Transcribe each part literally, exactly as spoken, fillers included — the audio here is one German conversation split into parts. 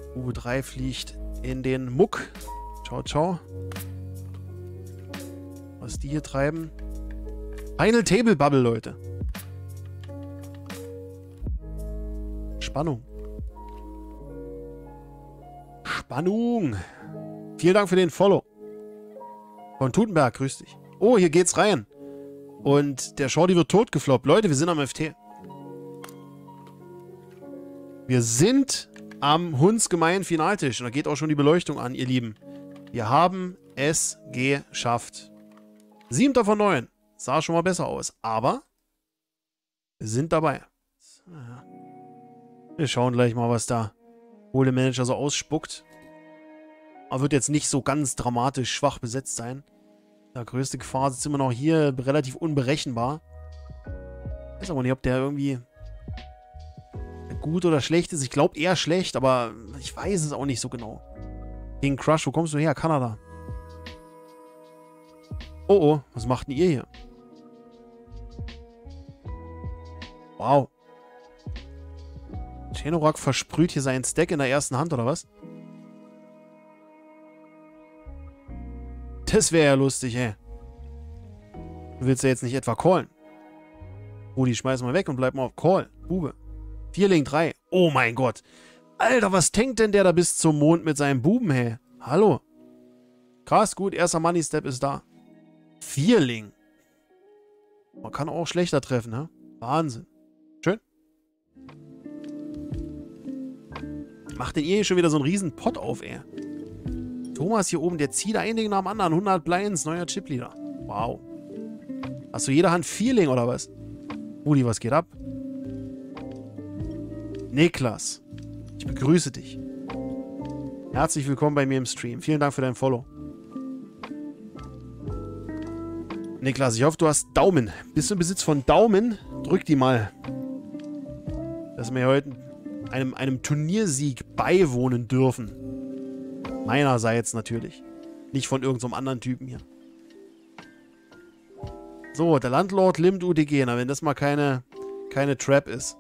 U drei fliegt in den Muck. Ciao, ciao. Was die hier treiben. Final Table Bubble, Leute. Spannung. Spannung. Vielen Dank für den Follow. Von Tutenberg, grüß dich. Oh, hier geht's rein. Und der Shorty wird totgefloppt. Leute, wir sind am F T. Wir sind am hundsgemeinen Finaltisch. Und da geht auch schon die Beleuchtung an, ihr Lieben. Wir haben es geschafft. Siebter von neun. Sah schon mal besser aus. Aber wir sind dabei. Wir schauen gleich mal, was da Ole Manager so ausspuckt. Aber wird jetzt nicht so ganz dramatisch schwach besetzt sein. Die größte Gefahr ist immer noch hier relativ unberechenbar. Ich weiß aber nicht, ob der irgendwie gut oder schlecht ist. Ich glaube eher schlecht, aber ich weiß es auch nicht so genau. Gegen Crush, wo kommst du her? Kanada. Oh oh, was macht denn ihr hier? Wow. Tenorak versprüht hier seinen Stack in der ersten Hand, oder was? Das wäre ja lustig, ey. Du willst ja jetzt nicht etwa callen. Rudi, schmeiß mal weg und bleib mal auf Call. Bube. Vierling drei. Oh mein Gott. Alter, was tankt denn der da bis zum Mond mit seinem Buben, hey? Hallo. Krass, gut. Erster Money Step ist da. Vierling. Man kann auch schlechter treffen, ne? Wahnsinn. Schön. Macht denn ihr hier schon wieder so einen riesen Pot auf, ey? Thomas hier oben, der zieht ein Ding nach dem anderen. hundert Blinds, neuer Chipleader. Wow. Hast du jede Hand Vierling oder was? Rudi, was geht ab? Niklas, ich begrüße dich. Herzlich willkommen bei mir im Stream. Vielen Dank für dein Follow. Niklas, ich hoffe, du hast Daumen. Bist du im Besitz von Daumen? Drück die mal. Dass wir heute einem, einem Turniersieg beiwohnen dürfen. Meinerseits natürlich. Nicht von irgendeinem so anderen Typen hier. So, der Landlord Limit U D G. Na, wenn das mal keine, keine Trap ist.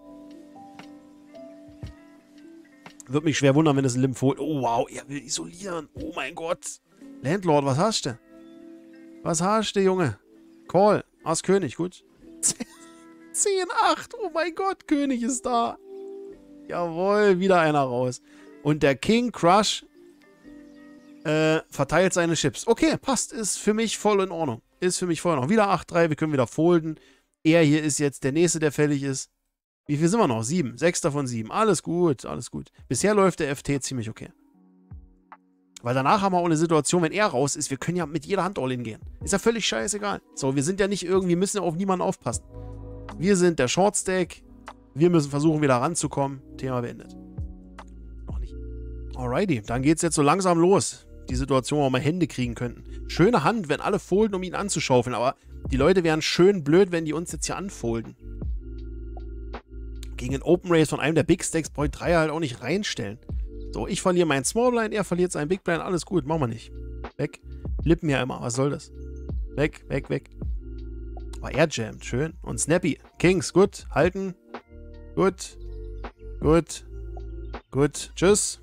Würde mich schwer wundern, wenn es ein Limp holt. Oh, wow, er will isolieren. Oh mein Gott. Landlord, was hast du? Was hast du, Junge? Call. Ass König, gut. zehn acht. Oh mein Gott, König ist da. Jawohl, wieder einer raus. Und der King Crush äh, verteilt seine Chips. Okay, passt. Ist für mich voll in Ordnung. Ist für mich voll in Ordnung. Wieder acht drei. Wir können wieder folden. Er hier ist jetzt der Nächste, der fällig ist. Wie viel sind wir noch? Sieben. Sechster von sieben. Alles gut, alles gut. Bisher läuft der F T ziemlich okay. Weil danach haben wir auch eine Situation, wenn er raus ist, wir können ja mit jeder Hand All-In gehen. Ist ja völlig scheißegal. So, wir sind ja nicht irgendwie, müssen ja auf niemanden aufpassen. Wir sind der Short-Stack. Wir müssen versuchen, wieder ranzukommen. Thema beendet. Noch nicht. Alrighty, dann geht's jetzt so langsam los. Die Situation, wo wir mal Hände kriegen könnten. Schöne Hand, wenn alle folden, um ihn anzuschaufeln. Aber die Leute wären schön blöd, wenn die uns jetzt hier anfolden. Gegen einen Open Race von einem der Big Stacks brauche ich drei halt auch nicht reinstellen. So, ich verliere meinen Small Blind, er verliert seinen Big Blind, alles gut, machen wir nicht. Weg. Lippen ja immer, was soll das? Weg, weg, weg. Aber er jammt, schön. Und Snappy. Kings, gut, halten. Gut. Gut. Gut, tschüss.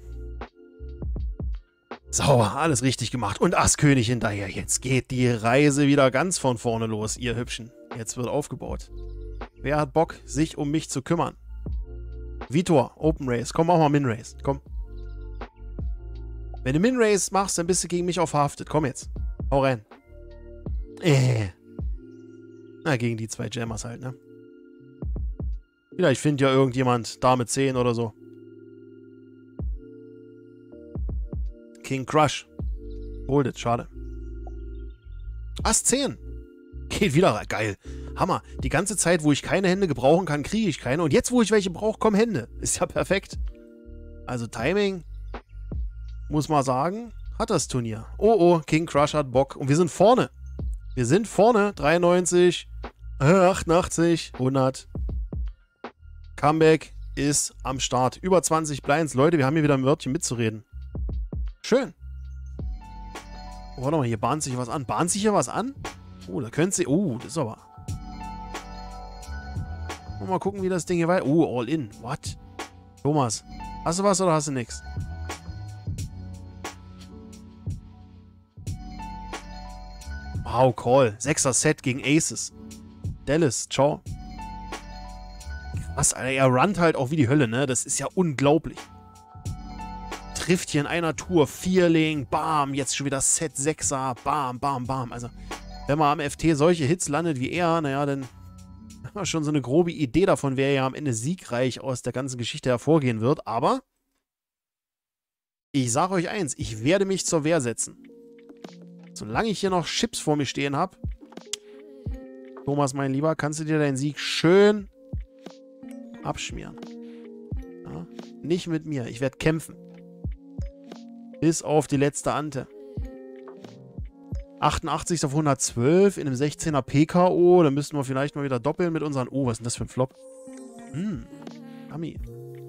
Sauber, alles richtig gemacht. Und Ass König hinterher. Jetzt geht die Reise wieder ganz von vorne los, ihr Hübschen. Jetzt wird aufgebaut. Wer hat Bock, sich um mich zu kümmern? Vitor, Open Race. Komm, mach mal Min Race. Komm. Wenn du Min Race machst, dann bist du gegen mich auch verhaftet. Komm jetzt. Hau rein. Äh. Na, gegen die zwei Jammers halt, ne? Vielleicht findet ja irgendjemand Dame zehn oder so. King Crush. Holdet, schade. Ass zehn. Geht wieder rein. Geil. Hammer. Die ganze Zeit, wo ich keine Hände gebrauchen kann, kriege ich keine. Und jetzt, wo ich welche brauche, kommen Hände. Ist ja perfekt. Also Timing, muss man sagen, hat das Turnier. Oh, oh, King Crush hat Bock. Und wir sind vorne. Wir sind vorne. dreiundneunzig, achtundachtzig, hundert. Comeback ist am Start. Über zwanzig Blinds. Leute, wir haben hier wieder ein Wörtchen mitzureden. Schön. Oh, warte mal, hier bahnt sich was an. Bahnt sich hier was an? Oh, da könnte sie... Oh, das ist aber... Mal gucken, wie das Ding hier weiter... Oh, all in. What? Thomas, hast du was oder hast du nichts? Wow, Call. Sechser Set gegen Aces. Dallas, ciao. Was, Alter, er runnt halt auch wie die Hölle, ne? Das ist ja unglaublich. Trifft hier in einer Tour. Vierling, bam, jetzt schon wieder Set Sechser, bam, bam, bam. Also, wenn man am F T solche Hits landet wie er, naja, dann haben wir schon so eine grobe Idee davon, wer ja am Ende siegreich aus der ganzen Geschichte hervorgehen wird. Aber ich sage euch eins, ich werde mich zur Wehr setzen. Solange ich hier noch Chips vor mir stehen habe, Thomas, mein Lieber, kannst du dir deinen Sieg schön abschmieren. Ja? Nicht mit mir. Ich werde kämpfen. Bis auf die letzte Ante. achtundachtzig auf hundertzwölf in einem sechzehner P K O. Dann müssten wir vielleicht mal wieder doppeln mit unseren... Oh, was ist denn das für ein Flop? Hm, Ami.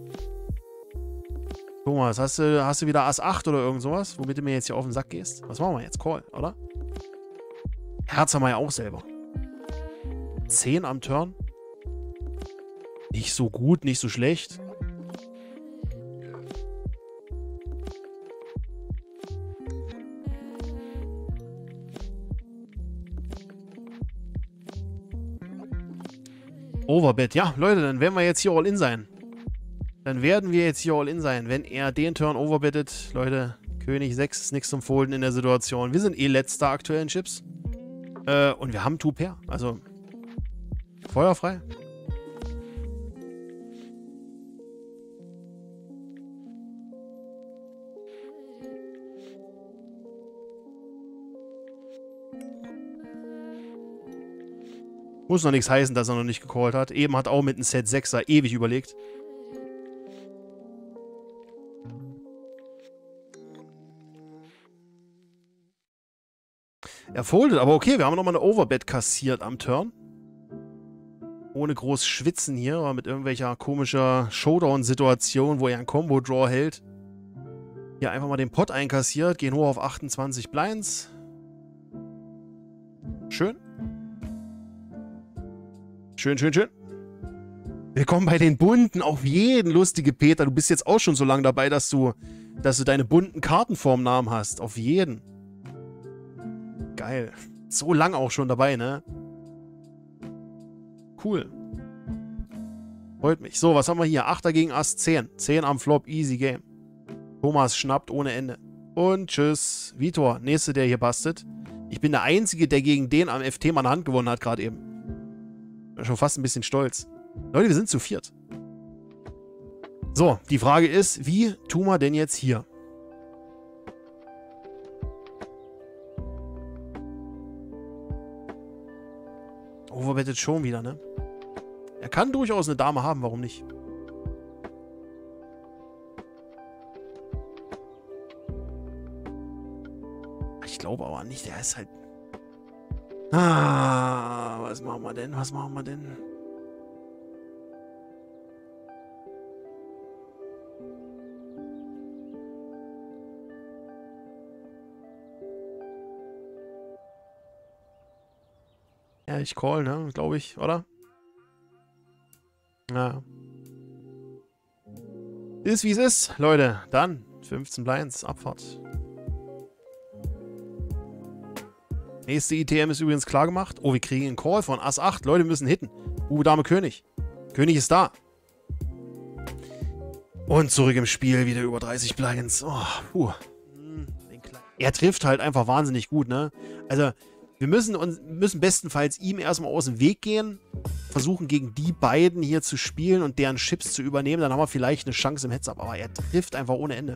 Thomas, hast du, hast du wieder Ass acht oder irgend sowas, womit du mir jetzt hier auf den Sack gehst? Was machen wir jetzt? Call, oder? Herz haben wir ja auch selber. zehn am Turn. Nicht so gut, nicht so schlecht. Overbet. Ja, Leute, dann werden wir jetzt hier all in sein. Dann werden wir jetzt hier all in sein. Wenn er den Turn overbettet, Leute, König sechs ist nichts zum Folden in der Situation. Wir sind eh letzter aktuell in Chips. Äh, und wir haben Two-Pair. Also, feuerfrei. Muss noch nichts heißen, dass er noch nicht gecallt hat. Eben hat auch mit einem Set Sechser ewig überlegt. Er foldet, aber okay, wir haben nochmal eine Overbet kassiert am Turn. Ohne groß schwitzen hier, aber mit irgendwelcher komischer Showdown-Situation, wo er einen Combo-Draw hält. Hier einfach mal den Pot einkassiert, gehen hoch auf achtundzwanzig Blinds. Schön. Schön, schön, schön. Willkommen bei den Bunten. Auf jeden, lustige Peter. Du bist jetzt auch schon so lange dabei, dass du, dass du deine bunten Karten vorm Namen hast. Auf jeden. Geil. So lang auch schon dabei, ne? Cool. Freut mich. So, was haben wir hier? Achter gegen Ass zehn. zehn am Flop. Easy Game. Thomas schnappt ohne Ende. Und tschüss. Vitor, nächste, der hier bastet. Ich bin der Einzige, der gegen den am F T mal eine Hand gewonnen hat, gerade eben. Bin schon fast ein bisschen stolz. Leute, wir sind zu viert. So, die Frage ist, wie tun wir denn jetzt hier? Overbettet schon wieder, ne? Er kann durchaus eine Dame haben, warum nicht? Ich glaube aber nicht, der ist halt... Ah, was machen wir denn? Was machen wir denn? Ja, ich call, ne? Glaube ich, oder? Ja. Ist wie es ist, Leute. Dann fünfzehn Blinds, Abfahrt. Nächste I T M ist übrigens klar gemacht. Oh, wir kriegen einen Call von Ass acht. Leute müssen hitten. Uh, Dame König. König ist da. Und zurück im Spiel. Wieder über dreißig Blinds. Oh, puh. Er trifft halt einfach wahnsinnig gut, ne? Also, wir müssen, uns, müssen bestenfalls ihm erstmal aus dem Weg gehen. Versuchen, gegen die beiden hier zu spielen und deren Chips zu übernehmen. Dann haben wir vielleicht eine Chance im Heads-Up. Aber er trifft einfach ohne Ende.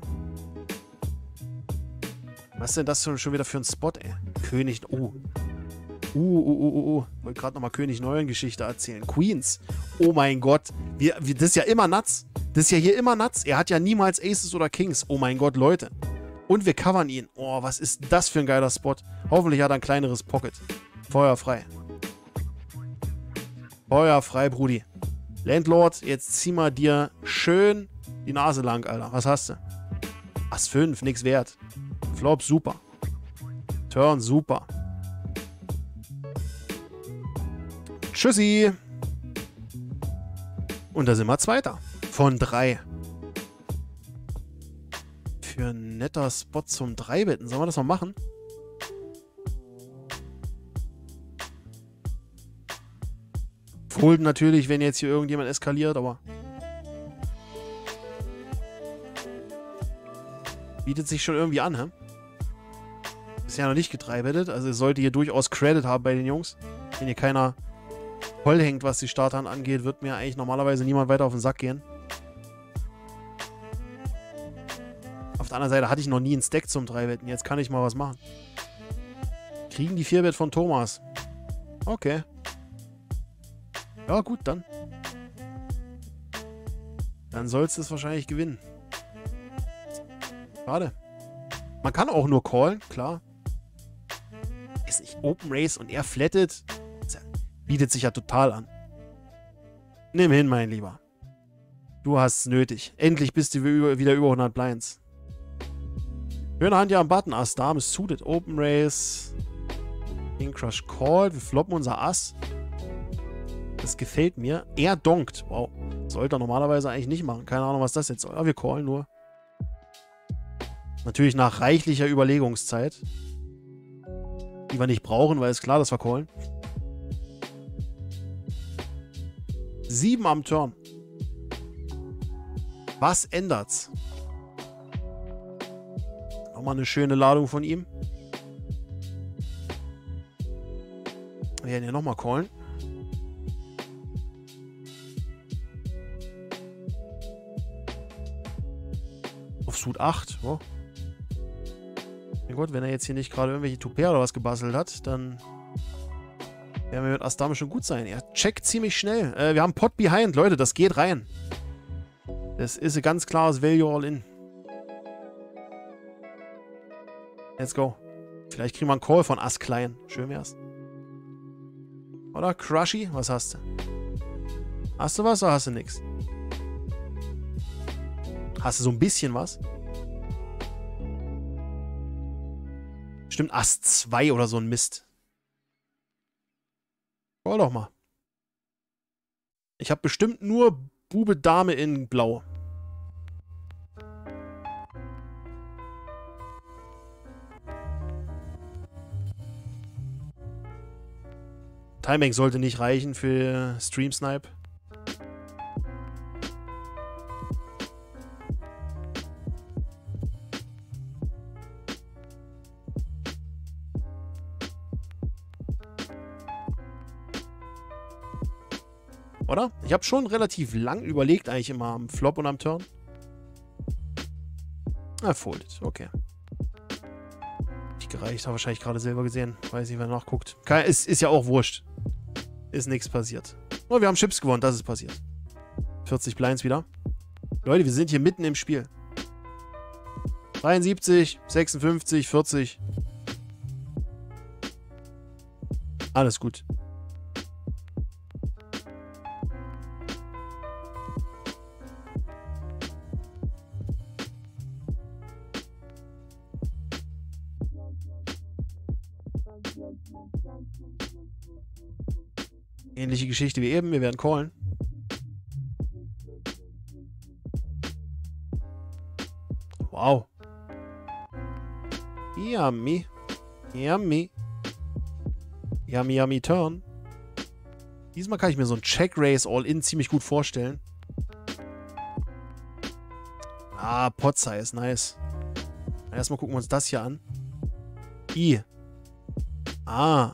Was ist denn das schon wieder für ein Spot, ey? König... Oh. Uh, uh, uh, uh, uh. Ich wollte gerade nochmal König Neuen Geschichte erzählen. Queens. Oh mein Gott. Wir, wir, das ist ja immer nuts. Das ist ja hier immer nuts. Er hat ja niemals Aces oder Kings. Oh mein Gott, Leute. Und wir covern ihn. Oh, was ist das für ein geiler Spot. Hoffentlich hat er ein kleineres Pocket. Feuerfrei. Feuerfrei, Brudi. Landlord, jetzt zieh mal dir schön die Nase lang, Alter. Was hast du? Ass fünf, nix wert. Flop, super. Turn, super. Tschüssi. Und da sind wir Zweiter. Von drei. Für ein netter Spot zum Dreibetten. Sollen wir das mal machen? Folden natürlich, wenn jetzt hier irgendjemand eskaliert, aber... Bietet sich schon irgendwie an, hä? Ist ja noch nicht getreibettet, also es sollte hier durchaus Credit haben bei den Jungs. Wenn hier keiner voll hängt, was die Starthand angeht, wird mir eigentlich normalerweise niemand weiter auf den Sack gehen. Auf der anderen Seite hatte ich noch nie einen Stack zum drei-Wetten. Jetzt kann ich mal was machen. Kriegen die vier-Bet von Thomas. Okay. Ja, gut, dann. Dann sollst du es wahrscheinlich gewinnen. Schade. Man kann auch nur callen, klar. Ist nicht Open Race und er flattet. Bietet sich ja total an. Nimm hin, mein Lieber. Du hast es nötig. Endlich bist du wieder über hundert Blinds. Schöne Hand ja am Button. Ass, Dame ist suited. Open Race. King Crush Call. Wir floppen unser Ass. Das gefällt mir. Er donkt. Wow. Sollte er normalerweise eigentlich nicht machen. Keine Ahnung, was das jetzt soll. Aber wir callen nur. Natürlich nach reichlicher Überlegungszeit. Die wir nicht brauchen, weil es klar, dass wir callen. Sieben am Turn. Was ändert's? Nochmal eine schöne Ladung von ihm. Wir werden ja nochmal callen. Auf Suit acht. Oh. Mein Gott, wenn er jetzt hier nicht gerade irgendwelche Toupet oder was gebastelt hat, dann werden wir mit Ass Dame schon gut sein. Er checkt ziemlich schnell. Äh, wir haben Pot Behind, Leute, das geht rein. Das ist ein ganz klares Value All-In. Let's go. Vielleicht kriegen wir einen Call von Ass Klein. Schön wär's. Oder? Crushy? Was hast du? Hast du was oder hast du nix? Hast du so ein bisschen was? Stimmt, Ass zwei oder so ein Mist. Call doch mal. Ich habe bestimmt nur Bube Dame in Blau. Timing sollte nicht reichen für Stream Snipe. Oder? Ich habe schon relativ lang überlegt, eigentlich immer am Flop und am Turn. Ah, folded. Okay. Nicht gereicht. Habe wahrscheinlich gerade selber gesehen. Weiß nicht, wer nachguckt. Kein, ist, ist ja auch wurscht. Ist nichts passiert. Oh, wir haben Chips gewonnen. Das ist passiert. vierzig Blinds wieder. Leute, wir sind hier mitten im Spiel. dreiundsiebzig, sechsundfünfzig, vierzig. Alles gut. Ähnliche Geschichte wie eben. Wir werden callen. Wow. Yummy. Yummy. Yummy, yummy turn. Diesmal kann ich mir so ein Check Race All-In ziemlich gut vorstellen. Ah, Pot Size. Nice. Erstmal gucken wir uns das hier an. I. Ah.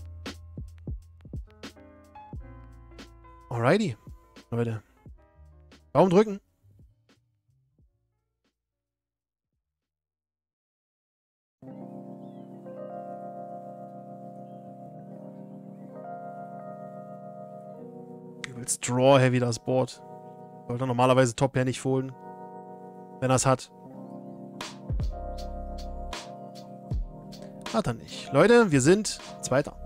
Alrighty. Leute. Daumen drücken. Übelst Draw-Heavy das Board. Sollte normalerweise Top-Pair nicht folden. Wenn er es hat. Hat er nicht. Leute, wir sind Zweiter.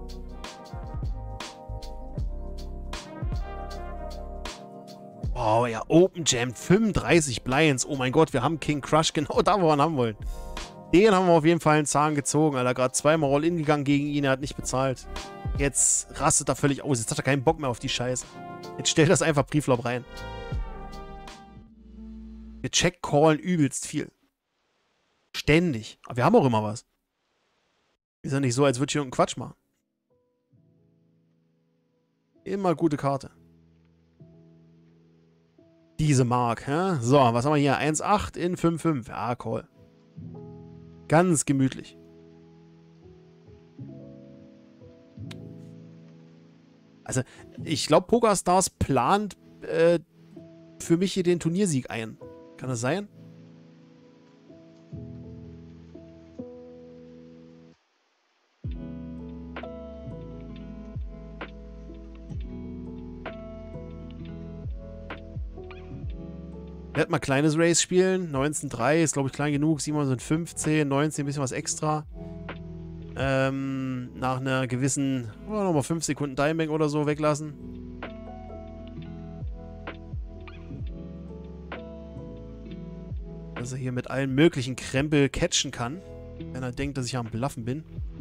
Oh ja, Open Jam, fünfunddreißig Blinds. Oh mein Gott, wir haben King Crush genau da, wo wir ihn haben wollen. Den haben wir auf jeden Fall einen Zahn gezogen, Alter. Gerade zweimal All-In gegangen gegen ihn, er hat nicht bezahlt. Jetzt rastet er völlig aus. Jetzt hat er keinen Bock mehr auf die Scheiße. Jetzt stellt das einfach Preflop rein. Wir check-callen übelst viel. Ständig. Aber wir haben auch immer was. Ist ja nicht so, als würde ich irgendeinen Quatsch machen. Immer gute Karte. Diese Mark, hä? So, was haben wir hier? eins acht in fünf fünf. Ja, Call. Ganz gemütlich. Also, ich glaube, PokerStars plant äh, für mich hier den Turniersieg ein. Kann das sein? Ich werde mal kleines Race spielen. neunzehn drei ist, glaube ich, klein genug. Simon sind fünfzehn, neunzehn, ein bisschen was extra. Ähm, nach einer gewissen, oh, nochmal fünf Sekunden Timebank oder so weglassen. Dass er hier mit allen möglichen Krempel catchen kann. Wenn er denkt, dass ich am Bluffen bin.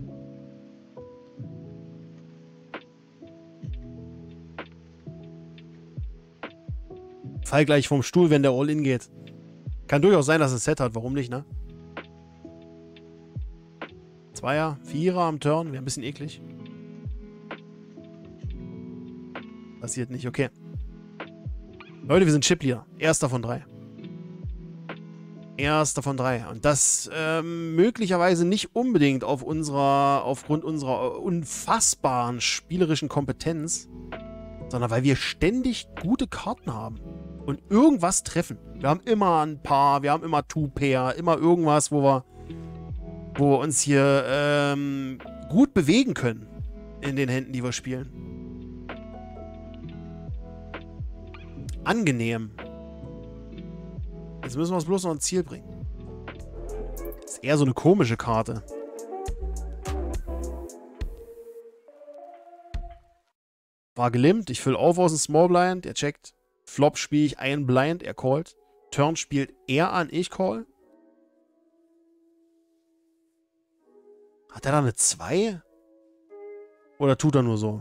Fall gleich vom Stuhl, wenn der All-In geht. Kann durchaus sein, dass er ein Set hat. Warum nicht, ne? Zweier, Vierer am Turn. Wäre ein bisschen eklig. Passiert nicht, okay. Leute, wir sind Chip-Leader. Erster von drei. Erster von drei. Und das ähm, möglicherweise nicht unbedingt auf unserer, aufgrund unserer unfassbaren spielerischen Kompetenz, sondern weil wir ständig gute Karten haben und irgendwas treffen. Wir haben immer ein Paar, wir haben immer Two-Pair, immer irgendwas, wo wir, wo wir uns hier ähm, gut bewegen können in den Händen, die wir spielen. Angenehm. Jetzt müssen wir es bloß noch ins Ziel bringen. Das ist eher so eine komische Karte. War gelimpt, ich fülle auf aus dem Small Blind, er checkt. Flop spiele ich ein Blind, er callt. Turn spielt er an, ich call. Hat er da eine zwei? Oder tut er nur so?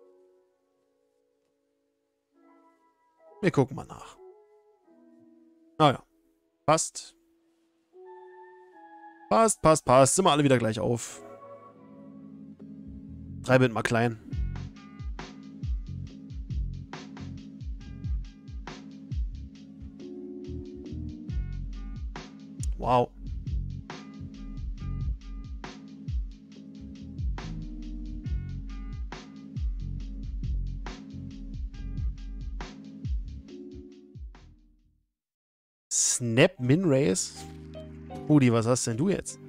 Wir gucken mal nach. Naja, passt. Passt, passt, passt. Sind wir alle wieder gleich auf. Drei Bit mal klein. Wow. Snap Min Race. Rudi, was hast denn du jetzt?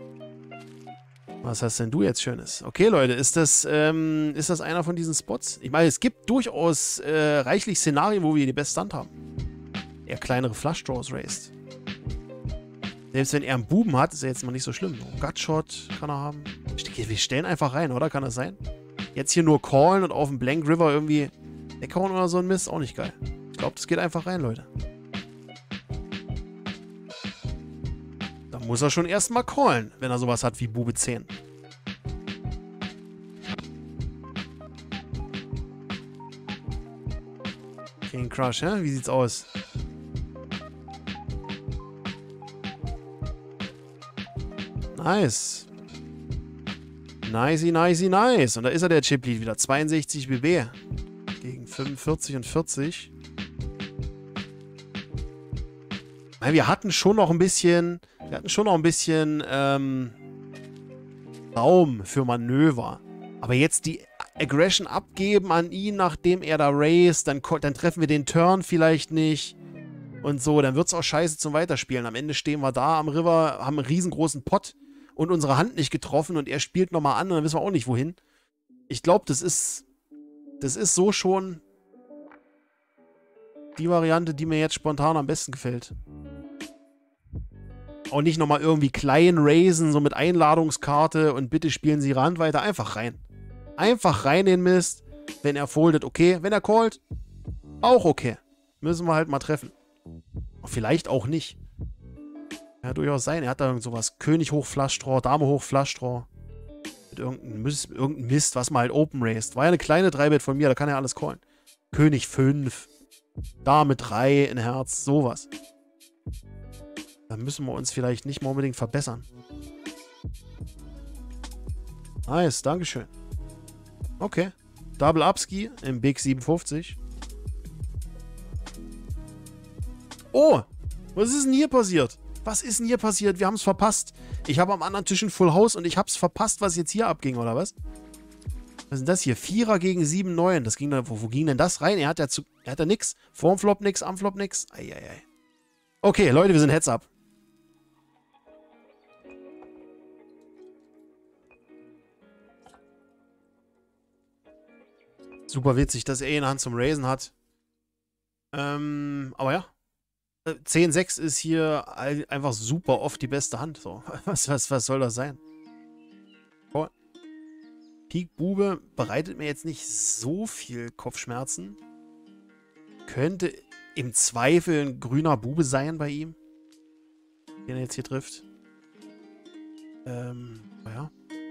Was hast denn du jetzt Schönes? Okay, Leute, ist das, ähm, ist das einer von diesen Spots? Ich meine, es gibt durchaus äh, reichlich Szenarien, wo wir die beste Stand haben. Er kleinere Flush Draws raced. Selbst wenn er einen Buben hat, ist er jetzt mal nicht so schlimm. Gutshot kann er haben. Wir stellen einfach rein, oder? Kann das sein? Jetzt hier nur callen und auf dem Blank River irgendwie weghauen oder so ein Mist. Auch nicht geil. Ich glaube, das geht einfach rein, Leute. Da muss er schon erstmal callen, wenn er sowas hat wie Bube zehn. King Crush, hä? Wie sieht's aus? Nice. Nicey, nicey, nice. Und da ist er, der Chip-Lead wieder. zweiundsechzig B B. Gegen fünfundvierzig und vierzig. Weil wir hatten schon noch ein bisschen... Wir hatten schon noch ein bisschen... Ähm, Raum für Manöver. Aber jetzt die Aggression abgeben an ihn, nachdem er da raced, dann, dann treffen wir den Turn vielleicht nicht. Und so, dann wird es auch scheiße zum Weiterspielen. Am Ende stehen wir da am River, haben einen riesengroßen Pot und unsere Hand nicht getroffen und er spielt nochmal an und dann wissen wir auch nicht, wohin. Ich glaube, das ist, das ist so schon die Variante, die mir jetzt spontan am besten gefällt. Auch nicht nochmal irgendwie klein raisen, so mit Einladungskarte und bitte spielen Sie Rand weiter. Einfach rein. Einfach rein den Mist. Wenn er foldet, okay. Wenn er callt, auch okay. Müssen wir halt mal treffen. Vielleicht auch nicht. Ja, durchaus sein. Er hat da irgend sowas. König hoch Flushdraw, Dame hoch Flushdraw. Mit irgendeinem Mist, irgendein Mist, was man halt open raced. War ja eine kleine drei Bet von mir, da kann er alles callen. König fünf. Dame drei in Herz, sowas. Da müssen wir uns vielleicht nicht mal unbedingt verbessern. Nice, Dankeschön. Okay. Double Upski im Big siebenundfünfzig. Oh, was ist denn hier passiert? Was ist denn hier passiert? Wir haben es verpasst. Ich habe am anderen Tisch ein Full House und ich habe es verpasst, was jetzt hier abging, oder was? Was ist denn das hier? Vierer gegen sieben neun. Das ging da, wo, wo ging denn das rein? Er hat ja, zu, er hat ja nix. Vorm Flop nix, am Flop nix. Eieiei. Okay, Leute, wir sind Heads up. Super witzig, dass er eine Hand zum Raisen hat. Ähm, aber ja. zehn sechs ist hier einfach super oft die beste Hand. So. Was, was, was soll das sein? Oh. Pik Bube bereitet mir jetzt nicht so viel Kopfschmerzen. Könnte im Zweifel ein grüner Bube sein bei ihm, den er jetzt hier trifft. Ähm, naja.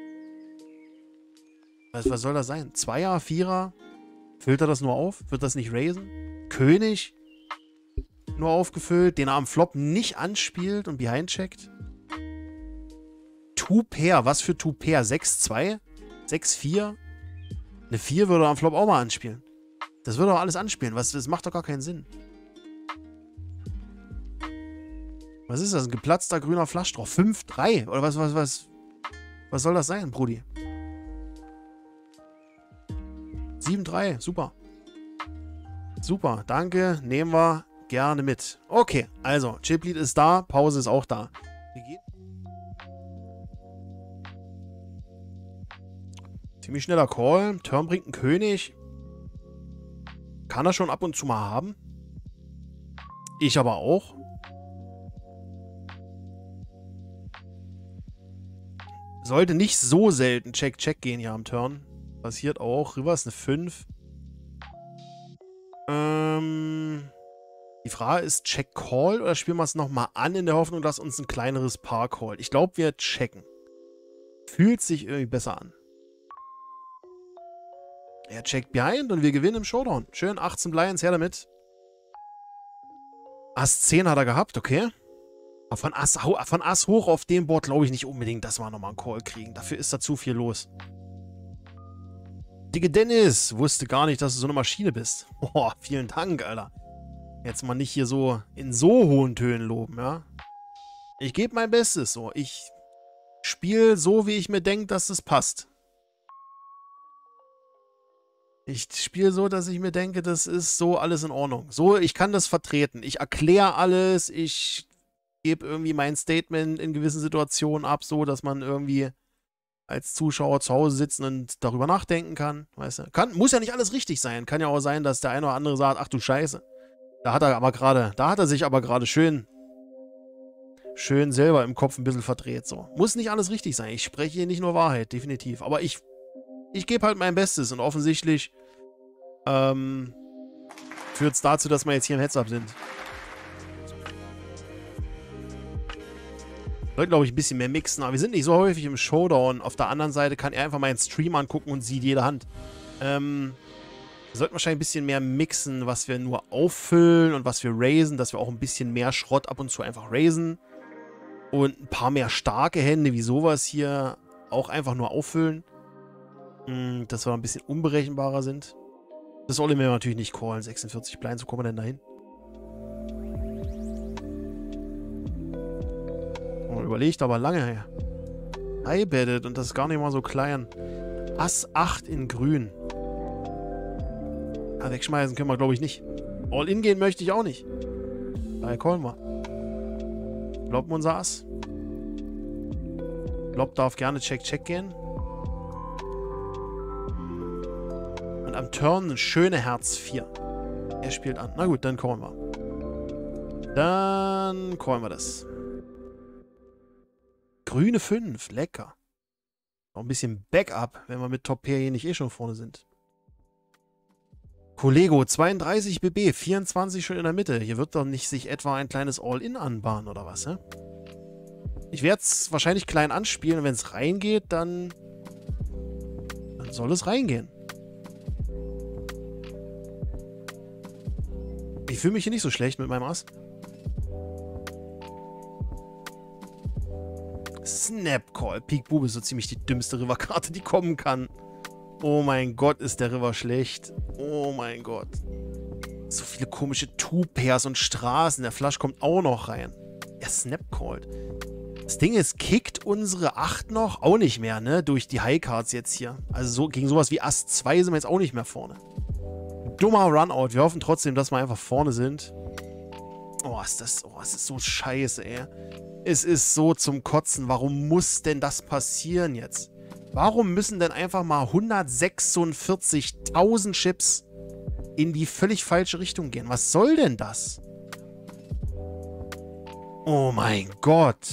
Was, was soll das sein? Zweier, Vierer? Füllt er das nur auf? Wird das nicht raisen? König? Nur aufgefüllt, den er am Flop nicht anspielt und behind checkt. Two Pair, was für Two Pair? sechs zwei? sechs vier? Eine vier würde er am Flop auch mal anspielen. Das würde doch alles anspielen, was, das macht doch gar keinen Sinn. Was ist das? Ein geplatzter grüner Flaschdrauf? fünf drei? Oder was, was, was? Was soll das sein, Brudi? sieben drei, super. Super, danke, nehmen wir gerne mit. Okay, also, Chiplead ist da, Pause ist auch da. Wir gehen. Ziemlich schneller Call. Turn bringt einen König. Kann er schon ab und zu mal haben. Ich aber auch. Sollte nicht so selten Check-Check gehen hier am Turn. Passiert auch. River ist eine fünf. Ähm... Die Frage ist, check Call oder spielen wir es nochmal an in der Hoffnung, dass uns ein kleineres Paar callt? Ich glaube, wir checken. Fühlt sich irgendwie besser an. Er checkt behind und wir gewinnen im Showdown. Schön, achtzehn Blinds, her damit. Ass zehn hat er gehabt, okay. Aber von Ass, von Ass hoch auf dem Board glaube ich nicht unbedingt, dass wir nochmal einen Call kriegen. Dafür ist da zu viel los. Dicke Dennis, wusste gar nicht, dass du so eine Maschine bist. Boah, vielen Dank, Alter. Jetzt mal nicht hier so in so hohen Tönen loben, ja. Ich gebe mein Bestes, so. Ich spiele so, wie ich mir denke, dass es passt. Ich spiele so, dass ich mir denke, das ist so alles in Ordnung. So, ich kann das vertreten. Ich erkläre alles, ich gebe irgendwie mein Statement in gewissen Situationen ab, so, dass man irgendwie als Zuschauer zu Hause sitzen und darüber nachdenken kann. Weißt du? Kann, muss ja nicht alles richtig sein. Kann ja auch sein, dass der eine oder andere sagt, ach du Scheiße. Da hat er aber gerade, da hat er sich aber gerade schön, schön selber im Kopf ein bisschen verdreht. So. Muss nicht alles richtig sein. Ich spreche hier nicht nur Wahrheit, definitiv. Aber ich, ich gebe halt mein Bestes und offensichtlich ähm, führt es dazu, dass wir jetzt hier im Heads-Up sind. Sollte, glaube ich, ein bisschen mehr mixen, aber wir sind nicht so häufig im Showdown. Auf der anderen Seite kann er einfach mal einen Stream angucken und sieht jede Hand. Ähm, wir sollten wahrscheinlich ein bisschen mehr mixen, was wir nur auffüllen und was wir raisen, dass wir auch ein bisschen mehr Schrott ab und zu einfach raisen. Und ein paar mehr starke Hände, wie sowas hier, auch einfach nur auffüllen. Dass wir ein bisschen unberechenbarer sind. Das soll mir natürlich nicht callen. sechsundvierzig Blinds, wo kommen wir denn da hin? Oh, überlegt aber lange her. Highbettet und das ist gar nicht mal so klein. Ass acht in grün. Ja, wegschmeißen können wir, glaube ich, nicht. All-in gehen möchte ich auch nicht. Daher callen wir. Bloppen unser Ass. Blob darf gerne Check-Check gehen. Und am Turn eine schöne Herz vier. Er spielt an. Na gut, dann callen wir. Dann callen wir das. Grüne fünf. Lecker. Noch ein bisschen Backup, wenn wir mit Top-Pair hier nicht eh schon vorne sind. Kollego, zweiunddreißig B B, vierundzwanzig schon in der Mitte. Hier wird doch nicht sich etwa ein kleines All-In anbahnen, oder was, hä? Ich werde es wahrscheinlich klein anspielen und wenn es reingeht, dann, dann soll es reingehen. Ich fühle mich hier nicht so schlecht mit meinem Ass. Snap Call. Pik Bube ist so ziemlich die dümmste Riverkarte, die kommen kann. Oh mein Gott, ist der River schlecht. Oh mein Gott. So viele komische Two-Pairs und Straßen. Der Flush kommt auch noch rein. Er snap-callt. Das Ding ist, kickt unsere acht noch auch nicht mehr, ne? Durch die High-Cards jetzt hier. Also so, gegen sowas wie Ass zwei sind wir jetzt auch nicht mehr vorne. Dummer Runout. Wir hoffen trotzdem, dass wir einfach vorne sind. Oh, ist das, oh, es ist so scheiße, ey. Es ist so zum Kotzen. Warum muss denn das passieren jetzt? Warum müssen denn einfach mal hundertsechsundvierzigtausend Chips in die völlig falsche Richtung gehen? Was soll denn das? Oh mein Gott.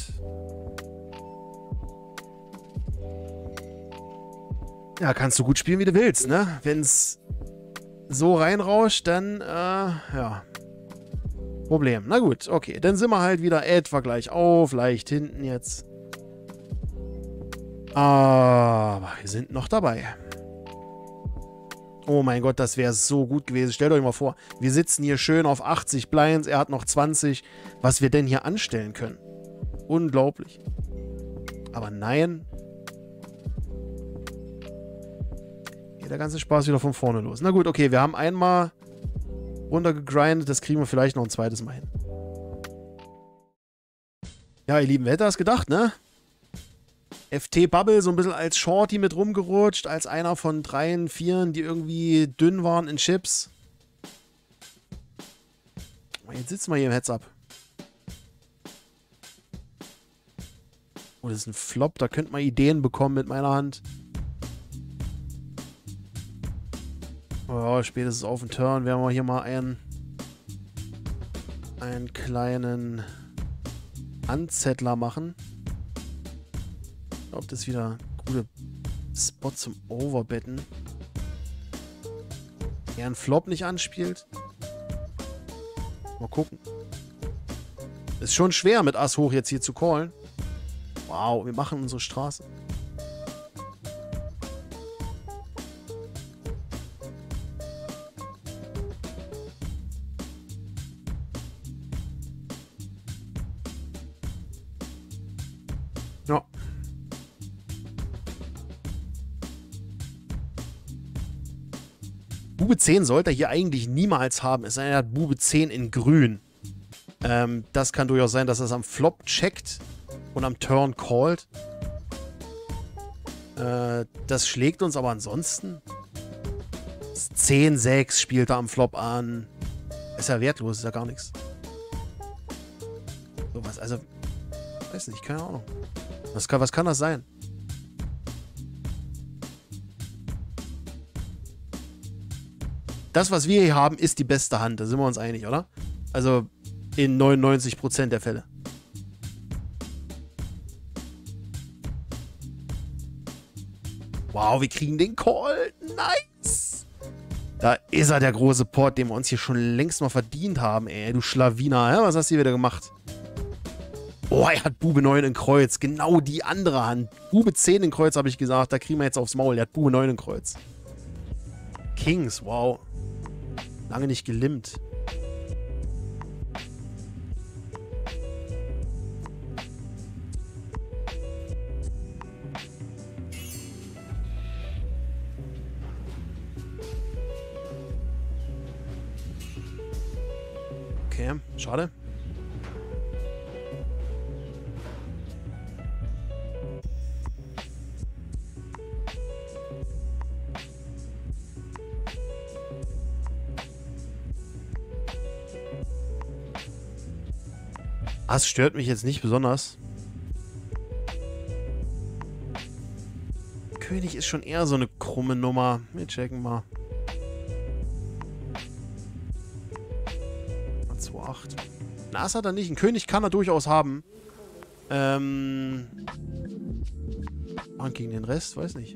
Ja, kannst du gut spielen, wie du willst, ne? Wenn es so reinrauscht, dann, äh, ja. Problem. Na gut, okay. Dann sind wir halt wieder etwa gleich auf, leicht hinten jetzt. Aber wir sind noch dabei. Oh mein Gott, das wäre so gut gewesen. Stellt euch mal vor, wir sitzen hier schön auf achtzig Blinds, er hat noch zwanzig. Was wir denn hier anstellen können. Unglaublich. Aber nein. Geht der ganze Spaß wieder von vorne los. Na gut, okay, wir haben einmal runtergegrindet. Das kriegen wir vielleicht noch ein zweites Mal hin. Ja, ihr Lieben, wer hätte das gedacht, ne? F T-Bubble so ein bisschen als Shorty mit rumgerutscht, als einer von dreien, vieren, die irgendwie dünn waren in Chips. Jetzt sitzen wir hier im Heads-Up. Oh, das ist ein Flop, da könnte man Ideen bekommen mit meiner Hand. Oh ja, spätestens auf den Turn werden wir hier mal einen, einen kleinen Anzettler machen. Ob das wieder ein guter Spot zum Overbetten. Er einen Flop nicht anspielt. Mal gucken. Ist schon schwer mit Ass hoch jetzt hier zu callen. Wow, wir machen unsere Straße. Ja. Bube zehn sollte er hier eigentlich niemals haben. Es sei denn, er hat Bube zehn in grün. Ähm, das kann durchaus sein, dass er es am Flop checkt und am Turn callt. Äh, das schlägt uns aber ansonsten. zehn sechs spielt er am Flop an. Ist ja wertlos, ist ja gar nichts. Sowas, also, weiß nicht, keine Ahnung. Was kann, was kann das sein? Das, was wir hier haben, ist die beste Hand. Da sind wir uns einig, oder? Also in neunundneunzig Prozent der Fälle. Wow, wir kriegen den Call. Nice. Da ist er, der große Port, den wir uns hier schon längst mal verdient haben, ey. Du Schlawiner, ja? Was hast du hier wieder gemacht? Oh, er hat Bube neun in Kreuz. Genau die andere Hand. Bube zehn in Kreuz, habe ich gesagt. Da kriegen wir jetzt aufs Maul. Er hat Bube neun in Kreuz. Kings, wow. Lange nicht gelimmt. Okay, schade. Das stört mich jetzt nicht besonders. König ist schon eher so eine krumme Nummer. Wir checken mal. zwei acht. Ein Ass hat er nicht. Ein König kann er durchaus haben. Ähm. Und gegen den Rest, weiß nicht.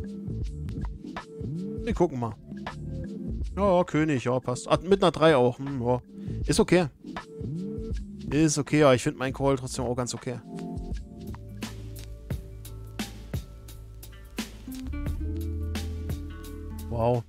Wir gucken mal. Ja, König, ja, passt. Ah, mit einer drei auch. Hm, ja. Ist okay. Ist okay, ja, ich finde meinen Call trotzdem auch ganz okay. Wow.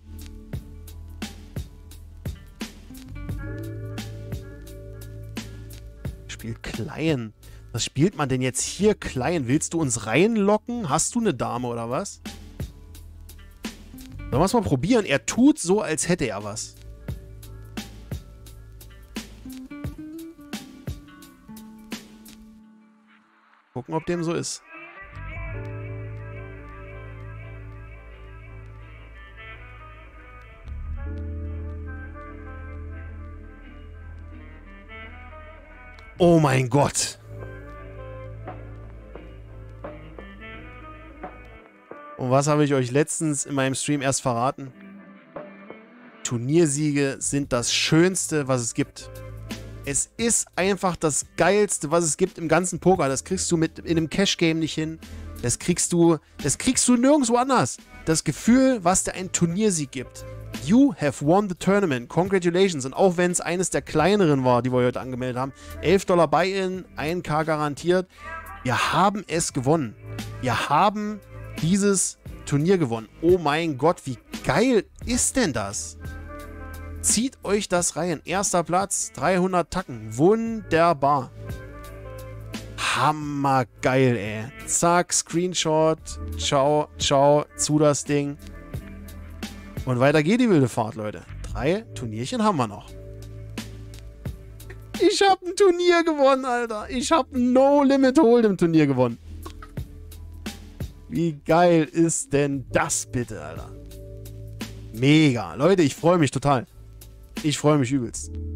Spielt klein. Was spielt man denn jetzt hier klein? Willst du uns reinlocken? Hast du eine Dame oder was? Sollen wir es mal probieren? Er tut so, als hätte er was. Gucken, ob dem so ist. Oh mein Gott. Und was habe ich euch letztens in meinem Stream erst verraten? Turniersiege sind das Schönste, was es gibt. Es ist einfach das Geilste, was es gibt im ganzen Poker. Das kriegst du mit in einem Cash-Game nicht hin. Das kriegst du, das kriegst du nirgendwo anders. Das Gefühl, was dir ein Turniersieg gibt. You have won the tournament. Congratulations. Und auch wenn es eines der kleineren war, die wir heute angemeldet haben, elf Dollar Buy-in, ein K garantiert. Wir haben es gewonnen. Wir haben dieses Turnier gewonnen. Oh mein Gott, wie geil ist denn das? Zieht euch das rein. Erster Platz, dreihundert Tacken. Wunderbar. Hammergeil, ey. Zack, Screenshot. Ciao, ciao, zu das Ding. Und weiter geht die wilde Fahrt, Leute. Drei Turnierchen haben wir noch. Ich habe ein Turnier gewonnen, Alter. Ich habe ein No Limit Hold'em Turnier gewonnen. Wie geil ist denn das bitte, Alter? Mega. Leute, ich freue mich total. Ich freue mich übelst.